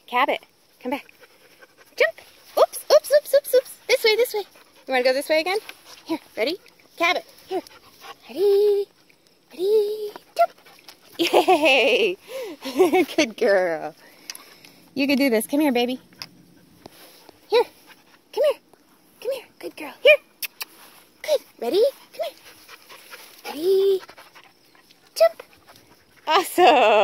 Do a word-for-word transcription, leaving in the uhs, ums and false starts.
Cabot, come back. Jump. Oops, oops, oops, oops, oops. This way, this way. You want to go this way again? Here, ready? Cabot, here. Ready? Ready? Jump. Yay! Good girl. You can do this. Come here, baby. Here. Come here. Come here. Good girl. Here. Good. Ready? Come here. Ready? Jump. Awesome.